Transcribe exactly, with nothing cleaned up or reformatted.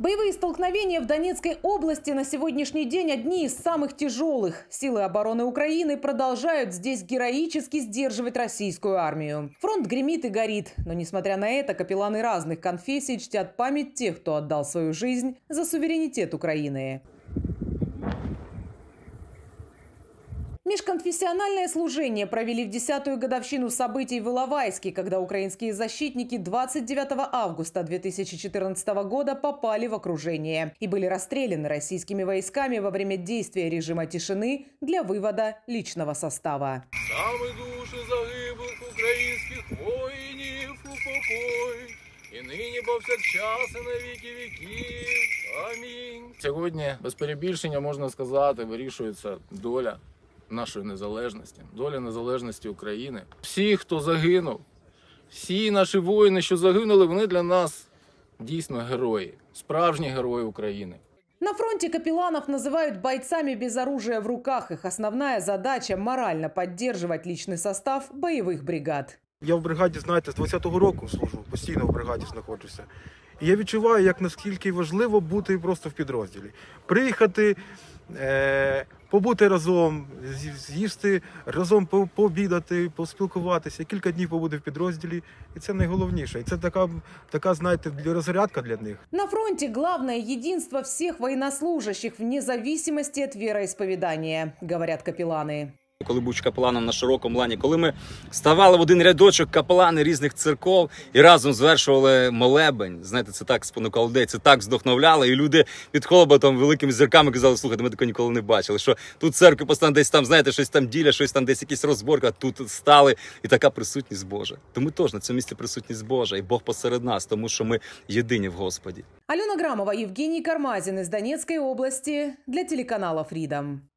Боевые столкновения в Донецкой области на сегодняшний день одни из самых тяжелых. Силы обороны Украины продолжают здесь героически сдерживать российскую армию. Фронт гремит и горит. Но несмотря на это, капелланы разных конфессий чтят память тех, кто отдал свою жизнь за суверенитет Украины. Межконфессиональное служение провели в десятую годовщину событий в Иловайске, когда украинские защитники двадцать девятого августа две тысячи четырнадцатого года попали в окружение и были расстреляны российскими войсками во время действия режима тишины для вывода личного состава. Саме душі загиблих українських воїнів упокой, і нині повсякчас і на віки віків. Амінь. Сьогодні, без перебільшення, можна сказати, вирішується доля нашої незалежності, доля незалежності України. Всі, хто загинув, всі наші воїни, що загинули, вони для нас дійсно герої, справжні герої України. На фронте капелланов называют бойцами без оружия в руках. Их основная задача – морально поддерживать личный состав боевых бригад. Я в бригаді, знаєте, з двадцятого року служу, постійно в бригаді знаходжуся. І я відчуваю, як наскільки важливо бути просто в підрозділі. Приїхати, е побути разом, з'їсти разом, пообідати, поспілкуватися, кілька днів побути в підрозділі. І це найголовніше. І це така, така, знаєте, розрядка для них. На фронте главное единство всех военнослужащих вне зависимости от вероисповедания, говорят капелланы. Коли був капеланом на широкому лані, коли ми ставали в один рядочок капелани різних церков і разом звершували молебень, знаєте, це так спонукало людей, це так здохновляло, і люди під холоботом великими зірками казали: слухайте, ми такого ніколи не бачили, що тут церкви постійно десь там, знаєте, щось там діля, щось там десь якісь розборки, а тут стали, і така присутність Божа. Тому теж на цьому місці присутність Божа, і Бог посеред нас, тому що ми єдині в Господі. Алена Грамова, Евгений Кармазин из Донецкой области для телеканала Freedom.